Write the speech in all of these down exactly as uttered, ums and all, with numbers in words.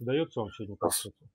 Удается вам сегодня Ас пообщаться?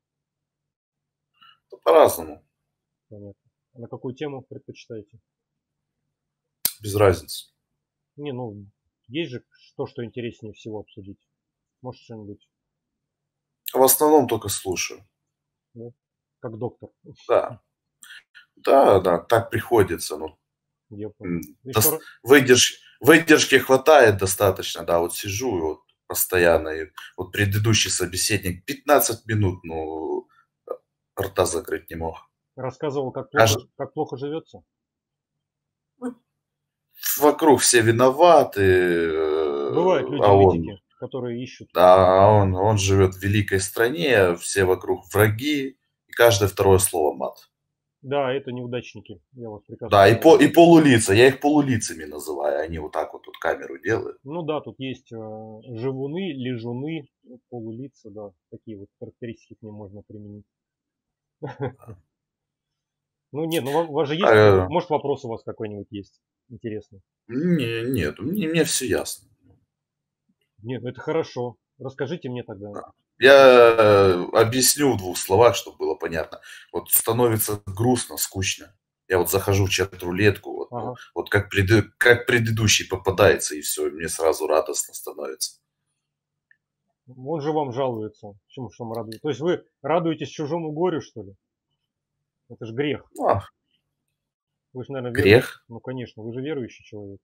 Ну, по-разному. Понятно. А на какую тему предпочитаете? Без разницы. Не, ну, есть же то, что интереснее всего обсудить. Может, что-нибудь, В основном только слушаю. да? Как доктор. Да. Да, да, так приходится, ну, Я понял. м, И что дос ра выдерж выдержки хватает достаточно, да, вот сижу и вот постоянно, и вот предыдущий собеседник пятнадцать минут, ну, а, рта закрыть не мог. рассказывал, как Аж плохо ж как плохо живется? ну, вокруг все виноваты, Бывают э, а он, люди-нытики, которые ищут. да, а он он живет в великой стране, все вокруг враги, и каждое второе слово мат. Да, это неудачники, я вас прекрасно Да, и по понимаю. и полулица, я их полулицами называю, они вот так вот тут камеру делают. Ну да, тут есть, э, живуны, лежуны, ну, полулица, да, такие вот характеристики к ним можно применить. Да. Ну нет, ну ва у вас же есть, э, Э, может, вопрос у вас какой-нибудь есть интересный? не нет, мне мне всё ясно. Нет, ну это хорошо. Расскажите мне тогда. Да. Интересует. Я объясню в двух словах, чтоб было понятно. Вот становится грустно, скучно. Я вот захожу в чат-рулетку, вот, ну, Ага. вот как преды как предыдущий попадается, и всё, и мне сразу радостно становится. Он же вам жалуется. Чему ж вам радует? То есть вы радуетесь чужому горю, что ли? Это ж грех. Ну, а Вы ж, наверно, верующий. грех, Ну, конечно, вы же верующий человек.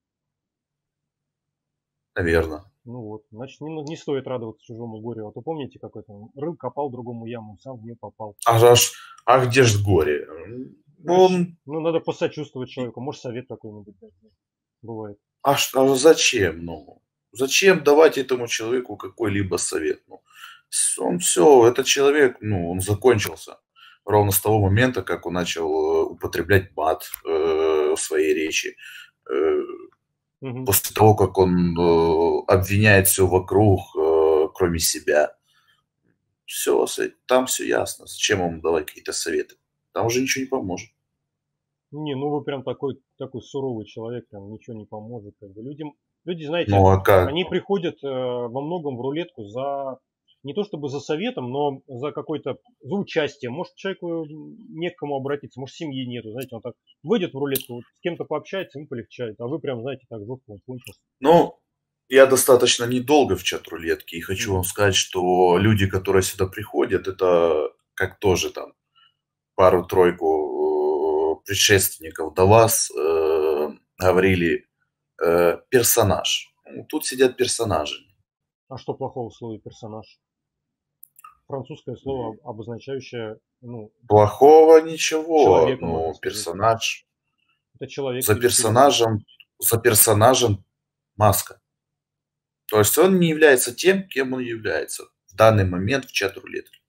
наверно. Ну вот, значит, не, ну, не стоит радоваться чужому горю. А то помните, как это, рыл копал другому яму, сам в нее попал. А аж а где ж горе? М, Ну, ш- он ну, надо посочувствовать и человеку. Может, совет какой-нибудь дать. Да. Бывает. а ш а зачем? Ну, зачем давать этому человеку какой-либо совет? Ну, с он всё, этот человек, ну, он закончился ровно с того момента, как он начал, э, употреблять мат, э, в своей речи. Э, Мгм. после того, как он, э, обвиняет всё вокруг, э, кроме себя. Всё, с э там всё ясно. Зачем ему давать какие-то советы? Там уже ничего не поможет. Не, ну вы прям такой, такой суровый человек, прям ничего не поможет. Как бы. Людям, люди, знаете, Ну, а как? они приходят э, во многом в рулетку за не то чтобы за советом, но за какой-то за участием. Может, человеку не к кому обратиться, может, семьи нету. Знаете, он так выйдет в рулетку, вот с кем-то пообщается, ему полегчает. А вы прям, знаете, так жестко пунькас. Ну, я достаточно недолго в чат-рулетке, и хочу Мгм. вам сказать, что люди, которые сюда приходят, это как тоже там пару-тройку, э, предшественников до вас, э, говорили, э, персонаж. Ну, тут сидят персонажи. А что плохого в слове персонаж? Французское слово, М, об- обозначающее, ну, плохого ничего, человека, можно ну, сказать. персонаж. Это человек За или персона. персонажем за персонажем маска. То есть он не является тем, кем он является в данный момент в чат-рулетке.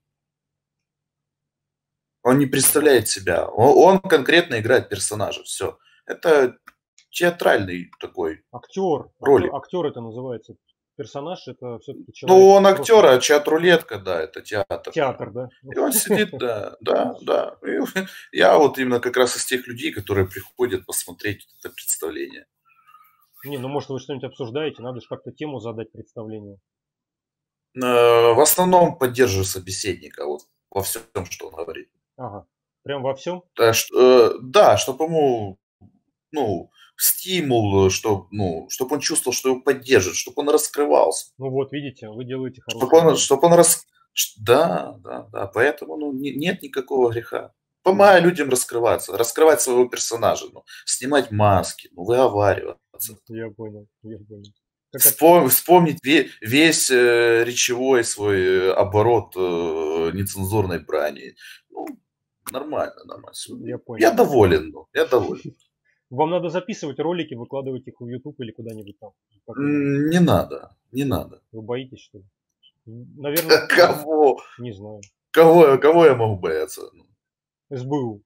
Он не Ага. представляет себя. О он конкретно играет персонажа. Всё. Это театральный такой Актер, ролик. актер, актер это называется. Персонаж это все-таки Ну, человек он актер, просто а чат-рулетка, да, это театр. театр, да? И он сидит, да, да, да. И я вот именно как раз из тех людей, которые приходят посмотреть это представление. Не, ну может вы что-нибудь обсуждаете, надо же как-то тему задать представлению. Э, в основном поддерживаю собеседника вот во всем, что он говорит. Ага. Прям во всем? Да, ш э, да, чтоб ему, ну, стимул, чтоб, ну, чтоб он чувствовал, что его поддерживают, чтоб он раскрывался. Ну вот, видите, вы делаете Чтоб хорошее он дело. чтоб он рас ш да, да, да, поэтому, ну, не нет никакого греха. Мгм. Помогаю людям раскрываться, раскрывать своего персонажа, ну, снимать маски, ну, выговариваться. Я понял, я понял. Как от Вспом вспомнить ве весь, э, речевой свой, э, оборот, э, нецензурной брани. Ну, нормально, нормально всё. я Я понял. доволен, ну, я доволен. Вам надо записывать ролики, выкладывать их в YouTube или куда-нибудь там, в какой-нибудь. М, не надо, не Вы надо. вы боитесь, что ли? Наверное, Кого? не знаю. Кого кого я могу бояться? Ну, СБУ.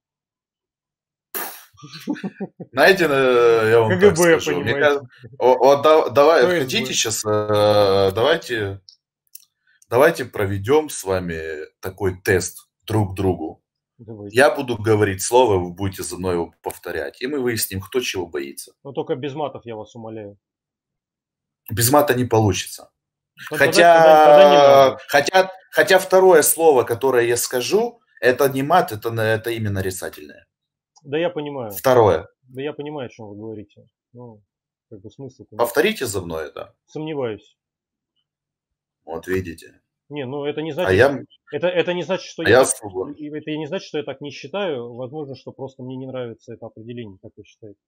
знаете, э, я вам так КГБ, скажу, мне понимаете. кажется, о вот да давай, хотите ФСБ. сейчас, э, давайте давайте проведем с вами такой тест друг другу. Давайте. Я буду говорить слово, вы будете за мной его повторять, и мы выясним, кто чего боится. Но только без матов, я вас умоляю. Без мата не получится. Тогда, тогда, тогда не Хотя, надо. хотя, хотя второе слово, которое я скажу, это не мат, это, на- это именно нарицательное. Да я понимаю. Второе. Да я понимаю, о чем вы говорите. Ну, как бы смысл-то нет. Повторите за мной это. Сомневаюсь. Вот видите. Не, ну это не А значит, я, это, это не значит, что а я я так, свободен. и это не значит, что я так не считаю. Возможно, что просто мне не нравится это определение, как вы считаете.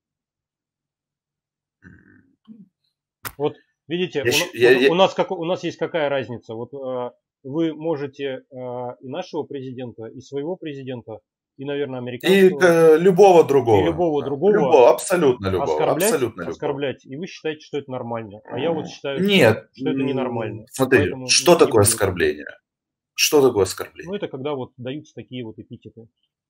Вот видите, Я у, щ- я- вот я- у нас как, у нас есть какая разница? Вот э, вы можете э, и нашего президента, и своего президента, и, наверное, И американского, э, любого и другого. любого Да. другого Любого, абсолютно любого. оскорблять, Абсолютно любого. оскорблять, и вы считаете, что это нормально. А я вот считаю, что, Нет, что это м, ненормально. И смотрите, поэтому что не такое буду это. оскорбление? Что такое Ну, оскорбление? это когда вот даются такие вот эпитеты.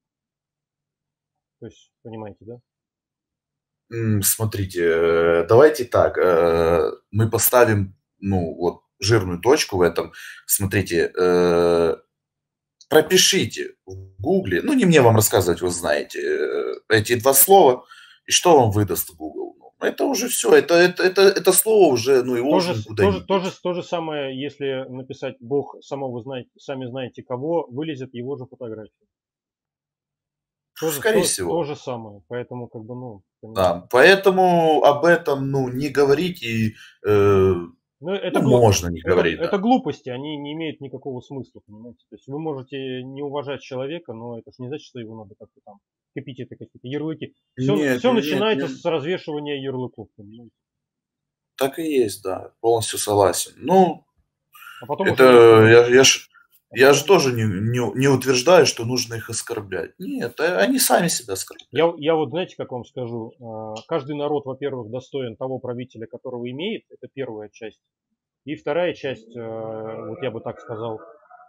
То есть, понимаете, да? М, Смотрите, э, давайте так, э, мы поставим, ну, вот, жирную точку в этом. Смотрите, э, пропишите в гугле, ну, не мне вам рассказывать, вы знаете, э, эти два слова, и что вам выдаст Google? Ну, это уже все, это, это, это, это слово уже, ну, его То уже же, никуда то, не же, то, же, деть. то же самое, если написать Бог само вы знаете, сами знаете кого, вылезет его же фотография. То же, Скорее то, то всего. же самое. Поэтому, как бы, ну, понимаете. Да, поэтому об этом, ну, не говорить и, э, Ну, это, ну, глу- можно не это, говорить, это да. глупости, они не имеют никакого смысла, понимаете. То есть вы можете не уважать человека, но это же не значит, что его надо как-то там эпитеты какие-то, ярлыки. Все, Нет, все нет, нет, начинается нет. с развешивания ярлыков, понимаете. Так и есть, да, полностью согласен. Ну, А потом это уже никто не я, я обращается. ж, А я же потом тоже не, не, не утверждаю, что нужно их оскорблять. Нет, э, они сами себя оскорбляют. Я, я вот, знаете, как вам скажу, а, каждый народ, во-первых, достоин того правителя, которого имеет, это первая часть. И вторая часть, э, вот я бы так сказал,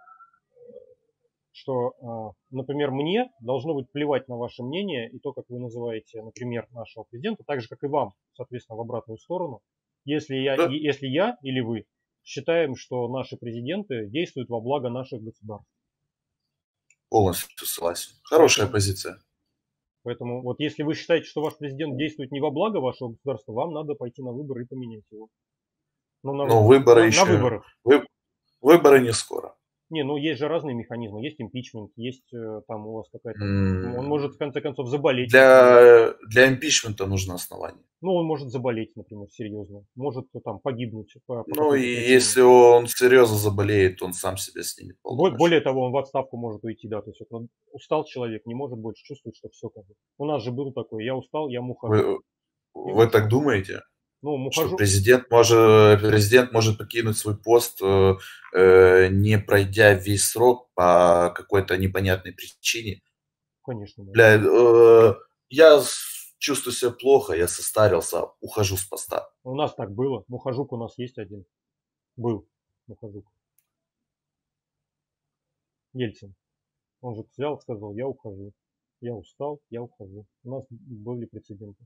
что, а, например, мне должно быть плевать на ваше мнение и то, как вы называете, например, нашего президента, так же, как и вам, соответственно, в обратную сторону. Если я, Да, и- если я или вы считаем, что наши президенты действуют во благо наших государств. полностью согласен. Хорошая Поэтому, позиция. поэтому вот если вы считаете, что ваш президент действует не во благо вашего государства, вам надо пойти на выборы и поменять его. Ну, на Но выборах. выборы На, на еще, выборах. вы, выборы не скоро. Не, ну есть же разные механизмы. Есть импичмент, есть э, там у вас какая-то... Он М, может в конце концов заболеть, например. Для, для импичмента нужно основание. Ну, он может заболеть, например, серьезно. Может э, там погибнуть по, по Ну и какой-то причине. если он серьезно заболеет, он сам себя снимет Бо- полномочия. Более того, он в отставку может уйти, да. То есть вот, он устал человек, не может больше чувствовать, что все как бы. У нас же был такой, я устал, я мухожу. Вы, И вы так ушел. думаете? Ну, Что мухожу, президент может, президент может покинуть свой пост, э, э, не пройдя весь срок по какой-то непонятной причине. конечно, да. Бля, э, я с- чувствую себя плохо, я состарился, ухожу с поста. У нас так было. Мухожук у нас есть один. Был мухожук. Ельцин. Он же взял, сказал, я ухожу. Я устал, я ухожу. У нас были прецеденты.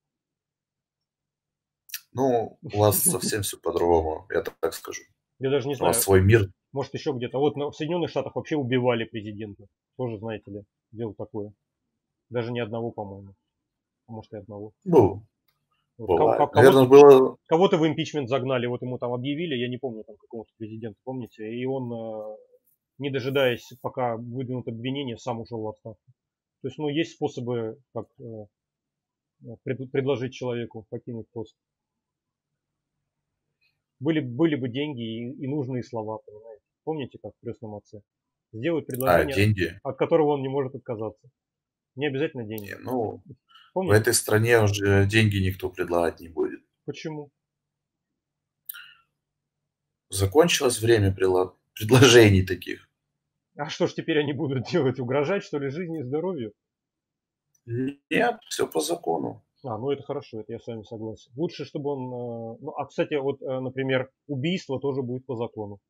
Ну, у вас совсем все по-другому, я так так скажу. Я даже не У вас знаю, свой мир. может еще где-то. Вот на- в Соединенных Штатах вообще убивали президента. Тоже, знаете ли, дело такое. Даже ни одного, по-моему. А может и одного. Ну, Вот ко- ко- бывает. Наверное, кого-то, было... кого-то в импичмент загнали, вот ему там объявили, я не помню, там какого-то президента, помните? И он, э, не дожидаясь, пока выдвинут обвинение, сам ушел в отставку. То есть, ну, есть способы, как э, пред- предложить человеку покинуть пост. Были, были бы деньги и, и нужные слова, понимаете? Помните, как в «Крестном отце»? Сделать А, предложение, деньги? от которого он не может отказаться. Не обязательно деньги. Не, ну, в Помните? этой стране уже деньги никто предлагать не будет. Почему? Закончилось время прила- предложений таких. А что ж теперь они будут делать? Угрожать, что ли, жизни и здоровью? Нет, все по закону. А, ну это хорошо, это я с вами согласен. Лучше, чтобы он... э, Ну, а, кстати, вот, э, например, убийство тоже будет по закону.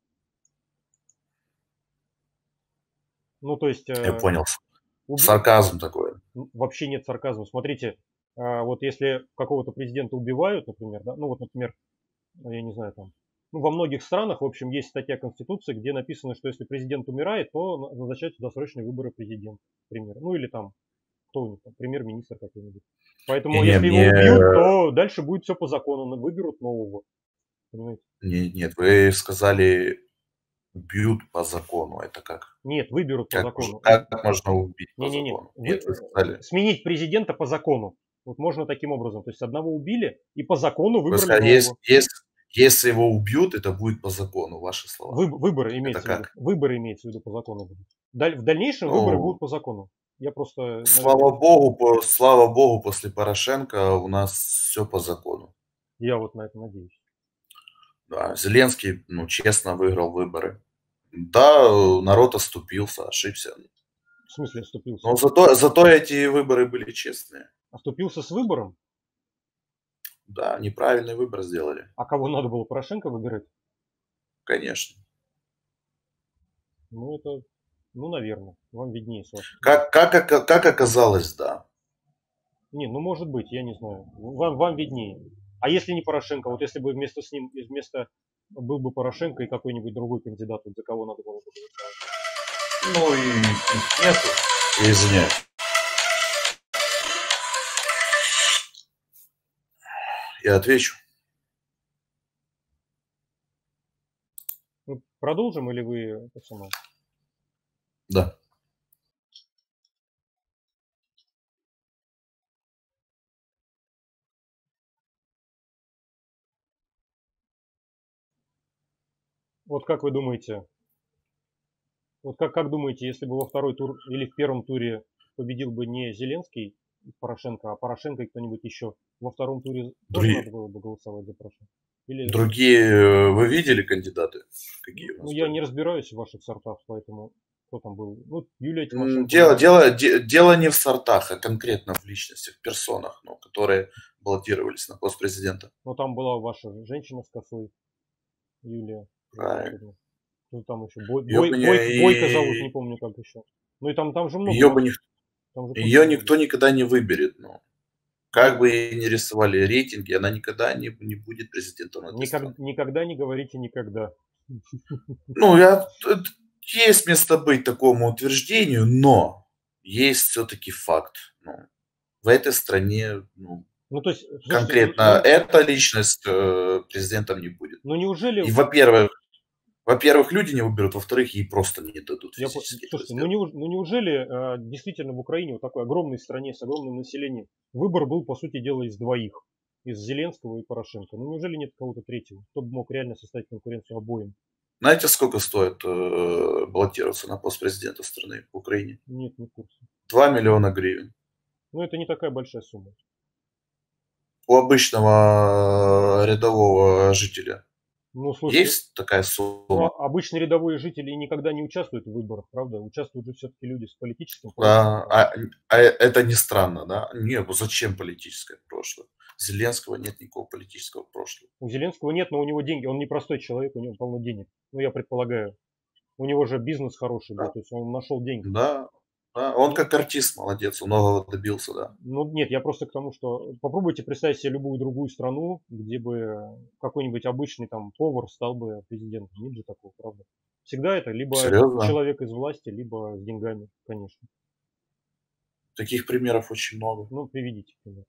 Ну, то есть, Я э, понял. уби- Сарказм такой. ну, вообще нет сарказма. Смотрите, э, вот если какого-то президента убивают, например, да, ну вот, например, ну, я не знаю, там, ну, во многих странах, в общем, есть статья Конституции, где написано, что если президент умирает, то на- назначаются досрочные выборы президента, например. Ну, или там, кто у них там, премьер-министр какой-нибудь. И Поэтому, не, если его мне, убьют, то дальше будет все по закону, на- выберут нового. Понимаете? Нет, нет, вы сказали, убьют по закону. Это как? Нет, выберут по Как, закону. как можно убить по Не-не-не, закону? вы, Нет, вы сказали. сменить президента по закону. Вот можно таким образом. То есть одного убили и по закону Вы выбрали сказали, если, нового. если, если его убьют, это будет по закону, ваши слова. Вы, выборы Это имеется в виду. как? Выборы имеется в виду по закону будут. Даль- в дальнейшем выборы будут Ну, по закону. Я просто, слава наверное, богу, по, слава богу, после Порошенко у нас все по закону. я вот на это надеюсь. Да, Зеленский, ну, честно выиграл выборы. Да, народ оступился, ошибся. В смысле оступился? Но зато, зато эти выборы были честные. Оступился с выбором? Да, неправильный выбор сделали. А кого надо было, Порошенко выбирать? Конечно. Ну, это, ну, наверное, вам виднее. С вашей- Как, как, ока- как оказалось, да. Не, ну, может быть, я не знаю. Вам, вам виднее. А если не Порошенко? Вот если бы вместо с ним, вместо был бы Порошенко и какой-нибудь другой кандидат, вот за кого надо было бы голосовать? Ну и их нету. Я извиняюсь. Я отвечу. Ну, продолжим или вы это самое? Да. Вот как вы думаете, вот как, как думаете, если бы во второй тур или в первом туре победил бы не Зеленский, Порошенко, а Порошенко и кто-нибудь еще, во втором туре тоже Другие, надо было бы голосовать за Порошенко? Или, другие, э, вы видели кандидаты? Какие у ну, нас я были? не разбираюсь в ваших сортах, поэтому кто там был? Ну, Юлия М, Тимошенко, Дело, да. дело, де- дело не в сортах, а конкретно в личностях, в персонах, ну, которые баллотировались на пост президента. Но там была ваша женщина с косой, Юлия. Правильно. Замечательно. Кто там еще? Бой, Ее Бой, бы, Бой- Бойко зовут, не не, помню как еще. Ну и там, там же много ее бы ваших, ник- там же куча ее много. никто никогда не выберет. Ну. Ну, Как бы ей ни рисовали рейтинги, она никогда не, не будет президентом этой никак- страны. никогда не говорите никогда. Ну, я, т- есть место быть такому утверждению, но есть все-таки факт. Ну, в этой стране ну, Ну, то есть, слушайте, ну, конкретно ну, эта личность э, президентом не будет. ну неужели, И, во-первых, во-первых, люди не выберут, во-вторых, ей просто не дадут я, по- физически это слушайте, ну, сделать. неуж- ну неужели э, действительно в Украине, вот такой огромной стране с огромным населением, выбор был, по сути дела, из двоих, из Зеленского и Порошенко. Ну, неужели нет кого-то третьего, кто бы мог реально составить конкуренцию обоим? Знаете, сколько стоит э, баллотироваться на пост президента страны в Украине? Нет, не в курсе. Два миллиона гривен. Ну, это не такая большая сумма. У обычного рядового жителя Ну, слушайте, есть такая ну, сумма? а- обычные рядовые жители никогда не участвуют в выборах, правда? Участвуют же все-таки люди с политическим прошлым. А, а- а это не странно, да? Нет, ну зачем политическое прошлое? Зеленского нет никакого политического прошлого. У Зеленского нет, но у него деньги. Он не простой человек, у него полно денег. Ну, я предполагаю. У него же бизнес хороший был, Да, то есть он нашел деньги. да, да. Он Ну, как артист молодец, он многого добился, да. ну, нет, я просто к тому, что попробуйте представить себе любую другую страну, где бы какой-нибудь обычный там повар стал бы президентом. Нет же такого, правда? Всегда это либо Серьезно? человек из власти, либо с деньгами, конечно. Таких примеров очень много. Ну, приведите пример.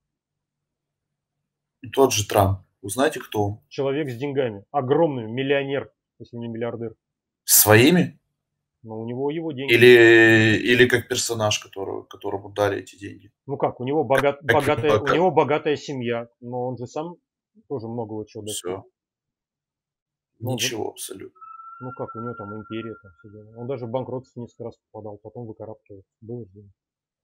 Тот же Трамп. Вы знаете, кто он? Человек с деньгами, огромный миллионер, если не миллиардер. Своими? Но у него его деньги. Или, или как персонаж, которого, которому дали эти деньги? Ну как, у него богат, Как, богатая, у как, него богатая семья, но он же сам тоже многого чего достиг. все. Ну, он же, Ничего абсолютно. ну как, у него там империя, там все дела. Он даже в банкротство несколько раз попадал, потом выкарабкивался. Было же дело.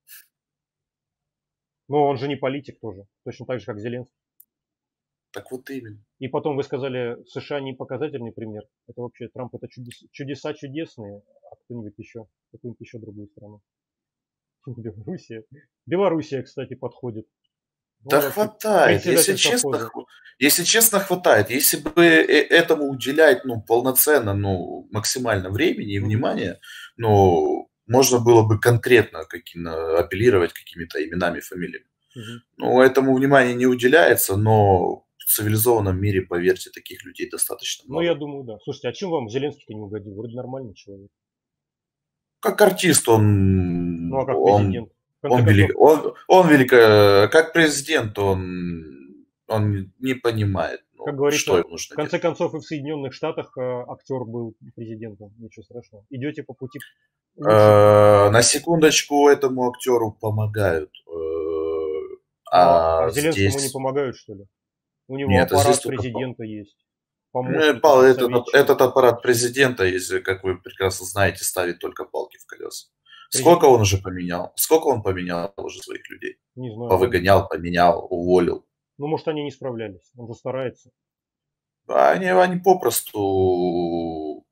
Но он же не политик тоже, точно так же, как Зеленский. Так вот именно. И потом вы сказали, США не показательный пример. Это вообще Трамп, это чудес, чудеса чудесные, а кто-нибудь еще, какую-нибудь еще другую страну. Белоруссия. Белоруссия, кстати, подходит. Да Ну, хватает, если председатель честно, совхоза. хв- если честно, хватает. Если бы э- этому уделять, ну, полноценно, ну, максимально времени и Мгм. внимания, ну, можно было бы конкретно каким, апеллировать какими-то именами, фамилиями. Мгм. Ну, этому внимание не уделяется, но в цивилизованном мире, поверьте, таких людей достаточно Ну, я много. думаю, да. Слушайте, а чем вам Зеленский-то не угодил? Вроде нормальный человек. Как артист он, Ну, а как он, президент? В конце он, концов, велик, он, он велико, как президент, он, он не понимает, ну, Как Ну, что говорится, им в нужно конце делать? концов и в Соединенных Штатах э, актер был президентом. Ничего страшного. Идете по пути лучше. Э, На секундочку этому актеру помогают. Э, Ну, а, а А Зеленскому не здесь помогают, что ли? У него нет, а здесь аппарат только по- президента есть, ну, помощники, пал- там, этот, ап- советчики. этот аппарат президента, если, как вы прекрасно знаете, ставит только палки в колеса. Сколько Президент, он уже поменял? Сколько он поменял уже своих людей? не знаю, он, Повыгонял, поменял, уволил. ну, может, они не справлялись. Он же старается. А Они, они попросту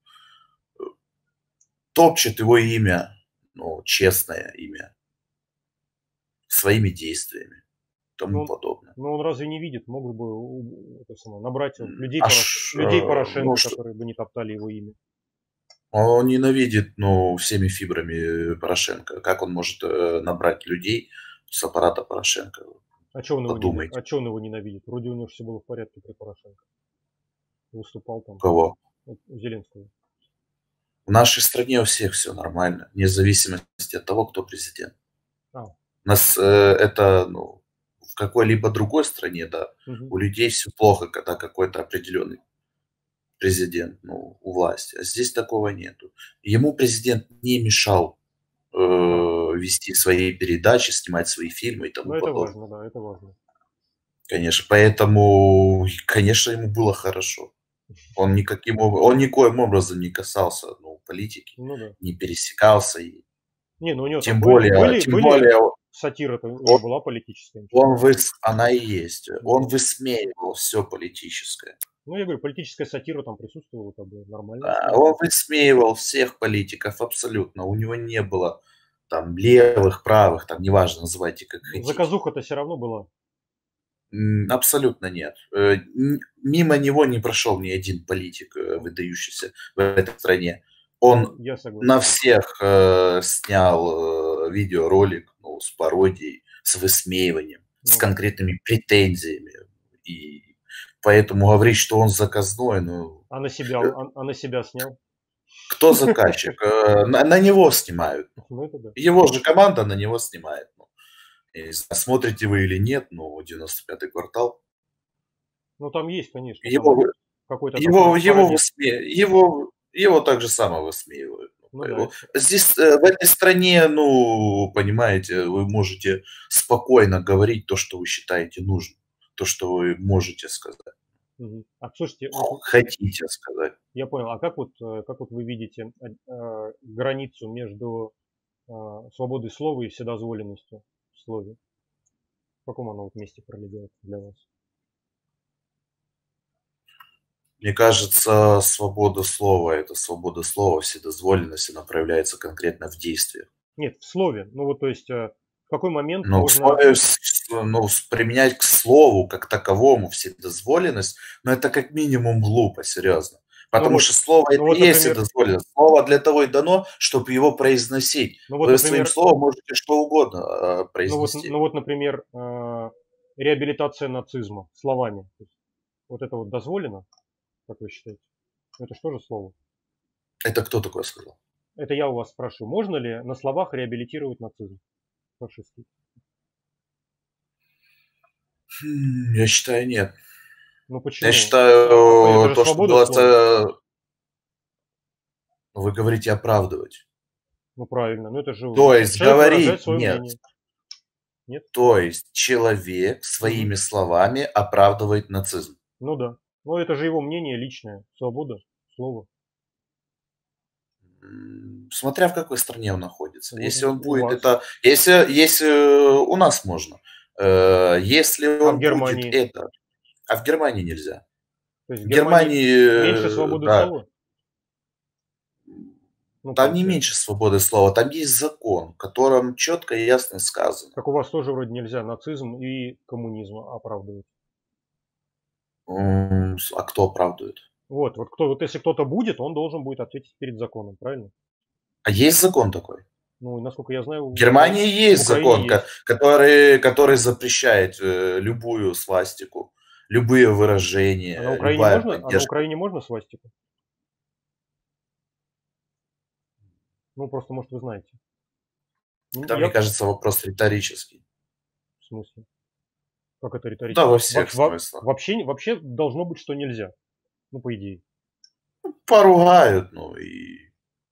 топчут его имя, ну, честное имя, своими действиями и тому Ну, подобное. ну, он разве не видит? Мог бы у- это самое, набрать вот людей, А Порош- ш- людей э, ну, Порошенко, что, которые бы не топтали его имя. он ненавидит, ну, всеми фибрами Порошенко. Как он может э, набрать людей с аппарата Порошенко? А что он его не, Подумайте. а чё он его ненавидит? Вроде у него все было в порядке при Порошенко. Выступал У там, кого? вот, у Зеленского. В нашей стране у всех все нормально, вне зависимости от того, кто президент. А, У нас э, это, ну, в какой-либо другой стране, да, мгм. у людей все плохо, когда какой-то определенный президент, ну, у власти. А здесь такого нету. Ему президент не мешал э, А, вести свои передачи, снимать свои фильмы и ну тому это подобное. важно, да, это важно. Конечно, поэтому, конечно, ему было хорошо. Он никаким об- он никоим образом не касался, ну, политики, Ну да. не пересекался. И Не, ну у него там тем были, более, были, тем были более сатира-то у он, него была политическая, ничего он страшного. выс, она и есть. Он Ну, высмеивал все политическое. ну, я говорю, политическая сатира там присутствовала, как бы нормальное Да, слово. он высмеивал всех политиков абсолютно. У него не было там левых, правых, там неважно, называйте как хотите. Заказуха-то все равно была. М, Абсолютно нет. Э, н- Мимо него не прошел ни один политик, э, выдающийся в этой стране. Он Я согласен. на всех э, снял э, видеоролик, ну, с пародией, с высмеиванием, с Ну да. конкретными претензиями. И поэтому говорить, что он заказной, ну, А на себя, э, а, а на себя снял? кто заказчик? Э, На, на него снимают. Ну это да. Его же команда на него снимает. Ну, я не знаю, смотрите вы или нет, но девяносто пятый квартал. Ну там есть, конечно, Его, там вы- какой-то там его, пара- его, пародист. высме- его, его так же само высмеивают. Ну, Ну да, поэтому это, здесь, э, в этой стране, ну, понимаете, вы можете спокойно говорить то, что вы считаете нужным, то, что вы можете сказать, мгм. А слушайте, вот хотите сказать. я понял, а как вот, э, как вот вы видите э, э, границу между э, свободой слова и вседозволенностью в слове? В каком она вот месте пролегает для вас? Мне кажется, свобода слова– это свобода слова, вседозволенность, она проявляется конкретно в действиях. Нет, в слове. Ну вот, то есть, э, в какой момент Ну, в можно... слове, с- с- ну, с- применять к слову как таковому вседозволенность, ну, это как минимум глупо, серьезно. Ну Потому вот, что слово это ну и вот, есть например, вседозволенность. Слово для того и дано, чтобы его произносить. ну вот, Вы своим например, словом можете что угодно э, ну вот, произнести. ну вот, например, э, реабилитация нацизма словами. То есть вот это вот дозволено, как вы считаете? Это что же слово? Это кто такое сказал? Это я у вас спрашиваю, можно ли на словах реабилитировать нацизм фашистский? Хм, Я считаю, нет. Ну Я почему? А, а, это считаю, же то, что свобода было... слова. э, Вы говорите оправдывать. Ну правильно, ну это же То есть человек выражает говорить свое нет. мнение. Нет? То есть человек Мгм. своими словами оправдывает нацизм. Ну да. Ну это же его мнение личное. Свобода слова. М, Смотря в какой стране он находится. Вот Если он у будет вас. это, если, если э, у нас можно, Э, если А в он будет Германии? это, а в Германии нельзя. То есть В в Германии меньше Германии, э, свободы да, слова? Ну там не получается. меньше свободы слова, там есть закон, в котором четко и ясно сказано. Так у вас тоже вроде нельзя нацизм и коммунизм оправдывать. М, с- А кто оправдывает? Вот, вот кто, вот если кто-то будет, он должен будет ответить перед законом, правильно? А есть закон такой? Ну, и насколько я знаю, В в Укра- Германии в есть Украине закон, ко- есть. который, который запрещает э, любую свастику, любые А на выражения, Украине любая можно, а на поддержка. Украине можно свастику? Ну, просто, может, вы знаете. Ну, Это, мне я кажется, вопрос риторический. в смысле. Как это риторически? Да, во Во- всех во- смыслах. вообще, вообще должно быть, что нельзя. Ну, по идее. Поругают, ну и...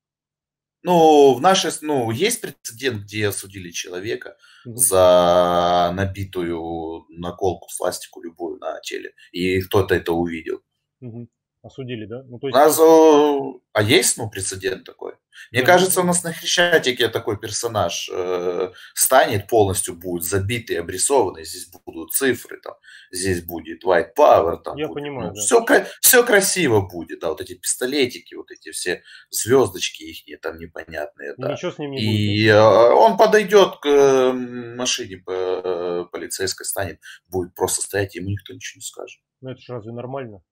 Ну, в нашей, с- ну, есть прецедент, где осудили человека Мгм. за набитую наколку, сластику любую на теле, и кто-то это увидел. Мгм. Осудили, да? Ну, то У есть нас, тоже... э, а есть, ну, прецедент такой? Мне Не, ну, кажется, у нас на Хрещатике такой персонаж э, станет, полностью будет забитый, обрисованный. Здесь будут цифры, там, здесь будет white power, там я будет, понимаю, ну, да. все, все красиво будет, да, вот эти пистолетики, вот эти все звездочки их там непонятные, И да. ничего с ним не будет, да? И э, он подойдет к э, машине по- полицейской, станет, будет просто стоять, ему никто ничего не скажет. Ну, это же разве нормально?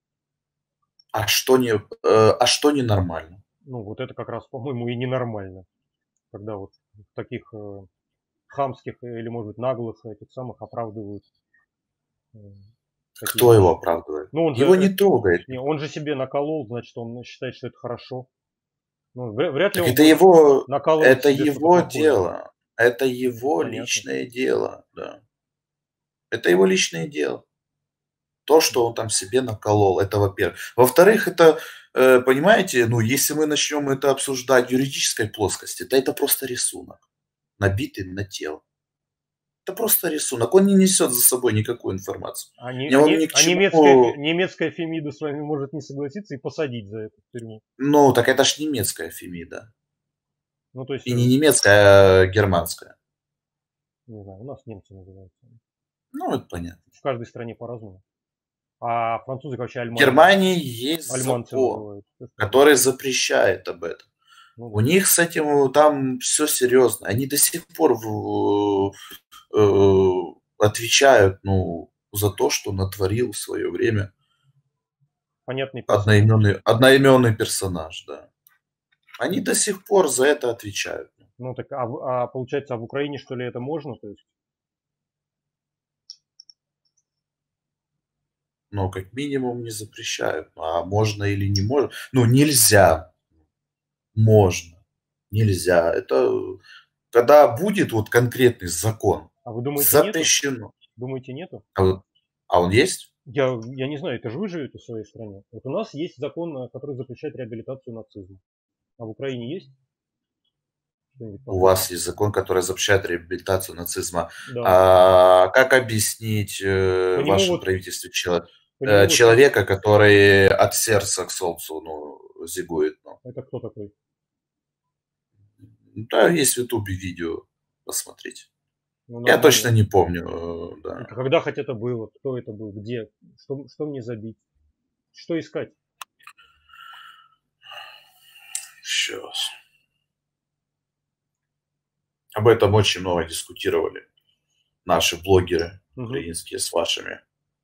А что не, э, а что ненормально? Ну, вот это как раз, по-моему, и ненормально. Когда вот таких э, хамских или, может быть, наглых этих самых оправдывают э, такие Кто его вещи. оправдывает? Ну, он же, Его не э, трогает. не, он же себе наколол, значит, он считает, что это хорошо. Ну, вряд, вряд ли Так он это будет его, накалывать это себе что-то его плохое. дело. Это Ну, его понятно. личное дело, да. Это его личное дело. То, что он там себе наколол, это во-первых. Во-вторых, это, э, понимаете, ну, если мы начнем это обсуждать в юридической плоскости, то это просто рисунок, набитый на тело. Это просто рисунок. Он не несет за собой никакую информацию. А, не, И а, он не, ни к а немецкая, фе- чему... немецкая Фемида с вами может не согласиться и посадить за это в тюрьму. Ну, так это ж немецкая Фемида. Ну, то есть, И э, не немецкая, а германская. не знаю, у нас немцы называются. Ну, это понятно. В каждой стране по-разному. А французы вообще В альманы, Германии есть альманцы закон, называют. Что ж такое? который запрещает об этом. Ну У да. них с этим там все серьезно. Они до сих пор в- э, отвечают, ну, за то, что натворил в свое время Понятный персонаж. одноименный, одноименный персонаж, да. Они до сих пор за это отвечают. Ну так, а, в- а получается, а в Украине что ли это можно? То есть, Но как минимум не запрещают. А можно или не можно? Ну, нельзя. Можно. Нельзя. Это когда будет вот конкретный закон, а вы думаете нету? запрещено. Думаете нету? А, вот- а он есть? Я, я не знаю, это же вы живете в своей стране. Вот у нас есть закон, э, который запрещает реабилитацию нацизма. А в Украине есть что-нибудь У похожее? вас есть закон, который запрещает реабилитацию нацизма. Да. А как объяснить э, По в нему вашем вот, правительстве чело- по э, нему вот есть... человека, который от сердца к солнцу ну, зигует? Ну? Это кто такой? Да, есть в Ютубе видео, посмотрите. Ну, Я точно нормально. не помню, э, И да. когда хоть это было? Кто это был? Где? Что, что мне забить? Что искать? Сейчас. Об этом очень много дискутировали наши блогеры Угу, украинские с вашими.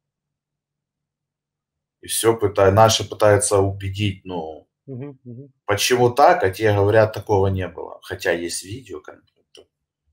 И все пытаются, наши пытаются убедить, ну, угу, угу. почему так, а те говорят, такого не было. Хотя есть видео, как- это,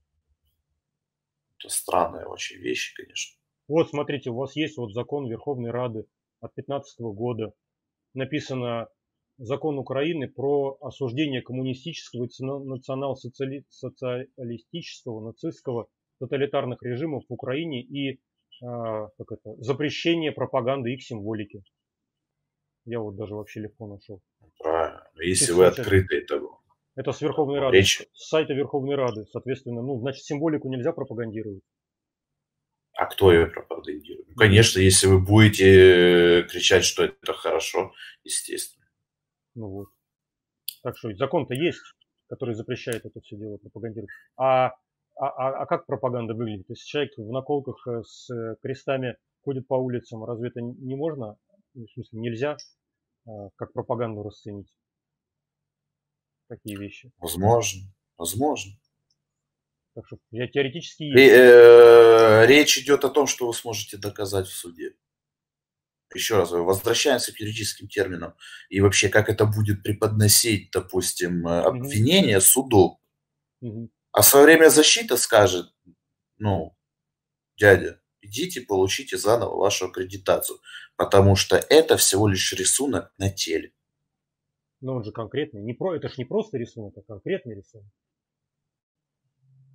это странные очень вещи, конечно. Вот, смотрите, у вас есть вот закон Верховной Рады от пятнадцатого года. Написано закон Украины про осуждение коммунистического и цена- национал-социалистического, нацистского тоталитарных режимов в Украине и а, как это, запрещение пропаганды их символики. Я вот даже вообще легко нашел. Правильно. Но если вы Тысяча- открыты этому, Это с Верховной ну, Рады, с речь, с сайта Верховной Рады, соответственно, ну, значит, символику нельзя пропагандировать. а кто ее пропагандирует? Ну, Ну, конечно, если вы будете кричать, что это хорошо, естественно. ну вот. Так что закон-то есть, который запрещает это все дело пропагандировать. А, а, а, а как пропаганда выглядит? Если человек в наколках э, с э, крестами ходит по улицам, разве это не можно? Ну, в смысле, нельзя а, как пропаганду расценить такие вещи? Возможно, возможно. Так что я теоретически Ре- есть. э, Речь идет о том, что вы сможете доказать в суде. Еще раз, возвращаемся к юридическим терминам. И вообще, как это будет преподносить, допустим, э, Мгм, обвинение суду. мгм. А в свое время защита скажет, ну, дядя, идите, получите заново вашу аккредитацию. Потому что это всего лишь рисунок на теле. Но он же конкретный. Не про, это же не просто рисунок, а конкретный рисунок.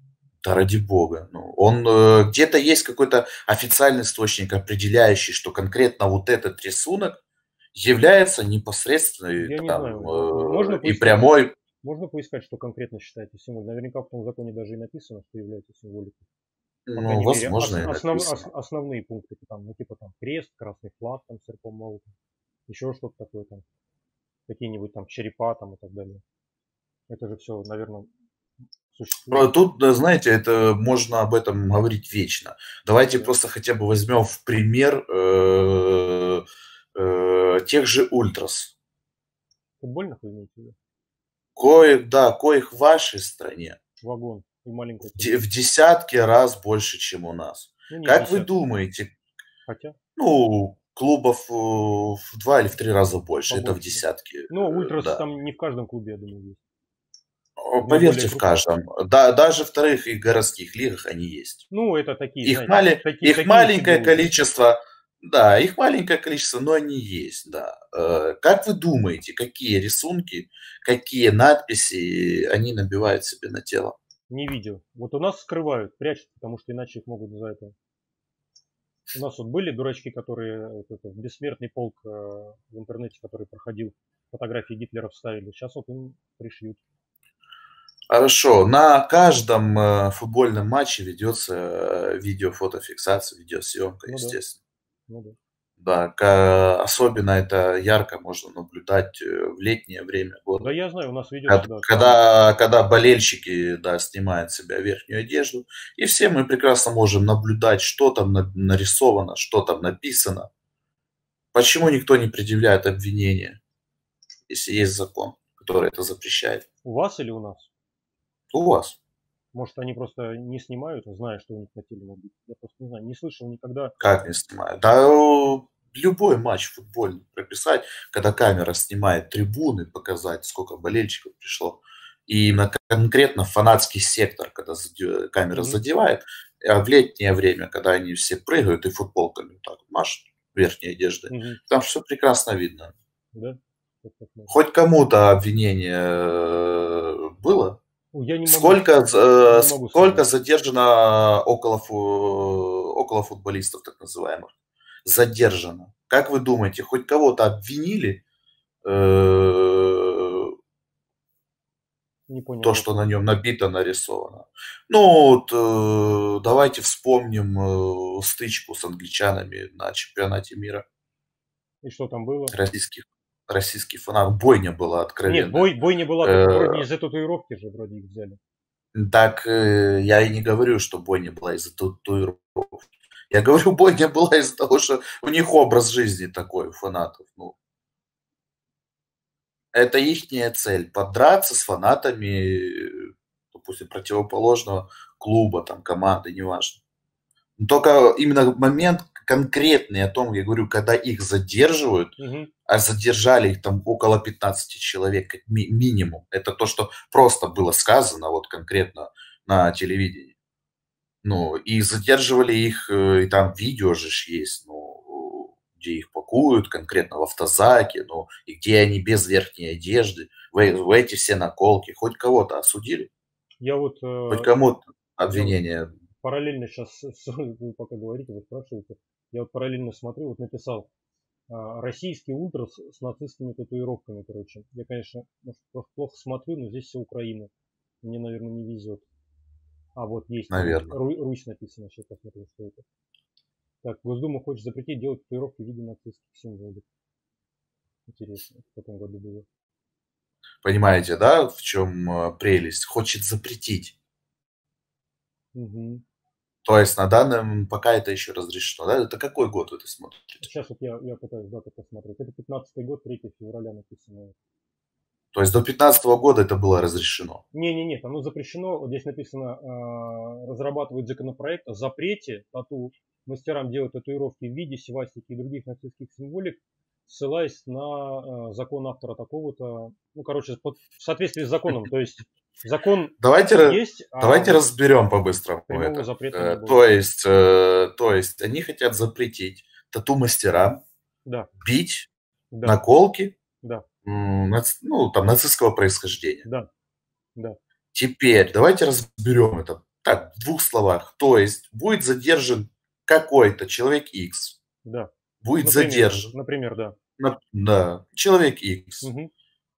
Да ради бога. Ну, он э, где-то есть какой-то официальный источник, определяющий, что конкретно вот этот рисунок является непосредственной Я не знаю. там Можно э, и поискать, прямой. можно поискать, что конкретно считаете символикой. Наверняка в том законе даже и написано, что является символикой. По Ну, крайней мере, ос- возможно, и основ, ос- написано. основные пункты, там, ну, типа там крест, красный флаг, там, серпом молотом, еще что-то такое там, какие-нибудь там черепа там и так далее. Это же все, наверное, Про- существует. Тут, да, знаете, это можно об этом говорить вечно. Давайте Да. просто хотя бы возьмем в пример э, э, тех же ультрас. Футбольных вы имеете в виду? Коих, да, коих в вашей стране Вагон и маленькая в де- трибуна. в десятки раз больше, чем у нас. Ну, не в Как вы десятки. думаете, Хотя ну, клубов э, в два или в три раза больше, это в побольше, да. десятки, Но э, ультрас да. там не в каждом клубе, я думаю, есть. О, Ну, более Поверьте, в крупных. каждом. Да, даже в вторых и городских лигах они есть. Ну, это такие, Их, знаете, мали- такие, их такие маленькое себе ультрас. количество, да, их маленькое количество, но они есть, да. Э, Как вы думаете, какие рисунки, какие надписи они набивают себе на тело? Не видел. Вот у нас скрывают, прячут, потому что иначе их могут за это. У нас вот были дурачки, которые вот это, бессмертный полк э, в интернете, который проходил, фотографии Гитлера вставили. Сейчас вот им пришьют. Хорошо, на каждом э, футбольном матче ведется э, видео-фотофиксация, видеосъемка, Ну да, естественно. ну да. Да, ка- особенно это ярко можно наблюдать э, в летнее время Да года. я знаю, у нас ведется, Кад- да, там. Когда, когда болельщики, да, снимают с себя верхнюю одежду, и все мы прекрасно можем наблюдать, что там на- нарисовано, что там написано. Почему никто не предъявляет обвинения, если есть закон, который это запрещает? У вас или у нас? У вас. Может, они просто не снимают, зная, что у них на теле набито. Я просто не знаю, не слышал никогда. Как не снимают? Да э, любой матч футбольный прописать, когда камера снимает трибуны, показать, сколько болельщиков пришло. И именно конкретно фанатский сектор, когда заде- камера Мгм. задевает, а в летнее время, когда они все прыгают и футболками вот так вот машут верхней одежды, Мгм. там все прекрасно видно. Да? Вот так можно. Хоть кому-то обвинение э, было? Ну, я не могу, Сколько, с- э, не могу сколько сказать. задержано около, фу- около футболистов, так называемых? Задержано. Как вы думаете, хоть кого-то обвинили э, Не понял то, что на вопрос. нем набито, нарисовано? Ну, вот, э, давайте вспомним э, стычку с англичанами на чемпионате мира. И что там было? Российских, российский фанат. Бойня была Нет, откровенная. бой, бой не была, так Э, вроде не из-за татуировки же вроде их взяли. Так э, я и не говорю, что бойня была из-за татуировки. Я говорю, бойня была из-за того, что у них образ жизни такой, у фанатов. Ну, это ихняя цель. Подраться с фанатами, э, допустим, противоположного клуба, там, команды, неважно. Но только именно момент конкретный о том, я говорю, когда их задерживают, Мгм. а задержали их там около пятнадцати человек как ми- минимум. Это то, что просто было сказано вот конкретно на телевидении. Ну, и задерживали их, э, и там видео же ж есть, ну, где их пакуют конкретно в автозаке, ну, и где они без верхней одежды, в, э- в эти все наколки. Хоть кого-то осудили, Я вот, хоть э, кому-то я вот обвинение. параллельно сейчас, вы пока говорите, вы спрашиваете, я вот параллельно смотрю, вот написал а, российский ультрас с нацистскими татуировками, короче. Я, конечно, может, просто плохо смотрю, но здесь все Украина. Мне, наверное, не везет. А вот есть Ру- Наверное. Ру- Русь написано, сейчас посмотрю, что это. Так, Госдума хочет запретить делать татуировки в виде нацистских символов. Интересно, в каком году было. Понимаете, да, в чем э, прелесть? Хочет запретить. Угу. То есть на данном пока это еще разрешено. Да? Это какой год вы это смотрите? Сейчас вот я, я пытаюсь дату посмотреть. Это пятнадцатый год, третьего февраля написано. То есть до пятнадцатого года это было разрешено. Не-не-не, оно запрещено. Вот здесь написано, э, разрабатывают законопроект о запрете тату мастерам делать татуировки в виде свастики и других нацистских символик, ссылаясь на э, закон автора такого-то. Ну, короче, под- в соответствии с законом. То есть закон Давайте, ра- есть, а давайте вот разберем по-быстрому прямого это. запрета не Э, было. То есть, э, то есть они хотят запретить тату-мастерам Да, бить да, наколки да, м, нац- ну, там, нацистского происхождения. да, да. Теперь давайте разберем это Так, в двух словах. То есть будет задержан какой-то человек X. Да. Будет Например, задержан. например, да. На- да, человек X. Мгм.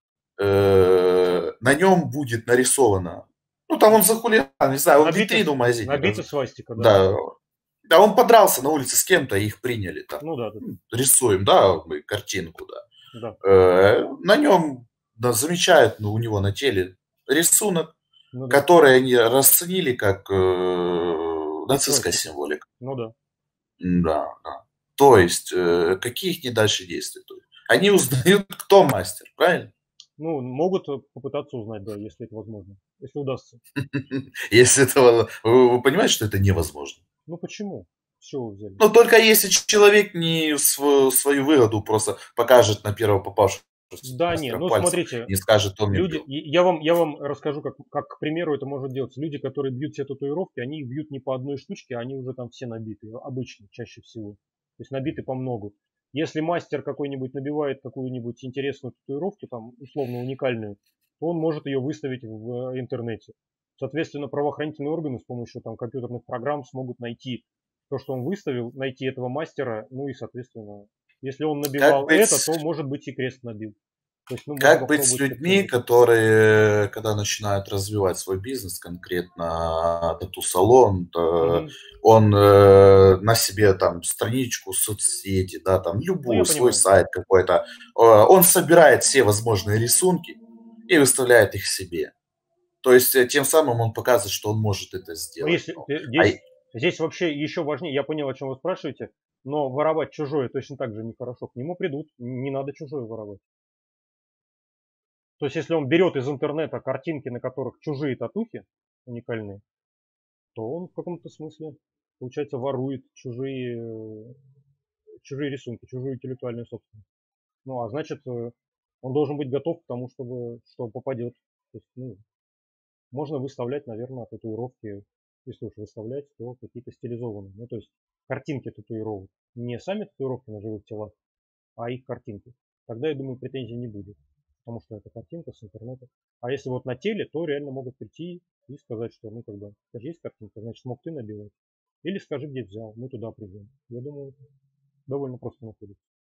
Э, на нем будет нарисовано, ну там он за хулиган, не знаю, он Набита, витрину в магазине, набита раз- свастика, да. да, да, он подрался на улице с кем-то, их приняли там. Ну да, да, М, Рисуем, да, мы картинку, да. да. Э, на нем да, замечают, ну, у него на теле рисунок, Ну да. который они расценили как э, нацистская Свастика. символика. Ну да. Да, да. То есть, э, какие их не дальше действия? То есть, они узнают, кто мастер, правильно? Ну, могут э, попытаться узнать, да, если это возможно. Если удастся. Если этого, вы, вы понимаете, что это невозможно. Ну почему? С чего вы взяли? Но только если человек не св- свою выгоду просто покажет на первого попавшегося Да, не, мастера ну пальцем, смотрите, не скажет, он мне люди, бил. и- я вам, я вам расскажу, как, как, к примеру, это может делаться. Люди, которые бьют все татуировки, они их бьют не по одной штучке, а они уже там все набиты, обычно, чаще всего. То есть набиты по многу. Если мастер какой-нибудь набивает какую-нибудь интересную татуировку, там, условно уникальную, то он может ее выставить в э, интернете. Соответственно, правоохранительные органы с помощью там компьютерных программ смогут найти то, что он выставил, найти этого мастера, ну и, соответственно, если он Как набивал быть, это, с- то, может быть, и крест набил. То есть, ну, можно как быть с попробовать людьми, как-нибудь. которые, когда начинают развивать свой бизнес, конкретно тату-салон, то Мгм. он э, на себе там страничку, соцсети, да, там Ну, я любую, свой понимаю. сайт какой-то, э, он собирает все возможные рисунки и выставляет их себе. То есть э, тем самым он показывает, что он может это Но сделать. если Ну, э, а здесь, здесь вообще еще важнее, я понял, о чем вы спрашиваете, но воровать чужое точно так же нехорошо. К нему придут, не надо чужое воровать. То есть, если он берет из интернета картинки, на которых чужие татухи уникальные, то он в каком-то смысле, получается, ворует чужие, э, чужие рисунки, чужую интеллектуальную собственность. Ну, а значит, э, он должен быть готов к тому, чтобы, что попадет. То есть, ну, можно выставлять, наверное, татуировки, если уж выставлять, то какие-то стилизованные. Ну, то есть картинки татуировок. Не сами татуировки на живых телах, а их картинки. Тогда, я думаю, претензий не будет. Потому что это картинка с интернета. А если вот на теле, то реально могут прийти и сказать, что, ну, когда есть картинка, значит, мог ты набивать. Или скажи, где взял, мы туда придем. Я думаю, довольно просто находится.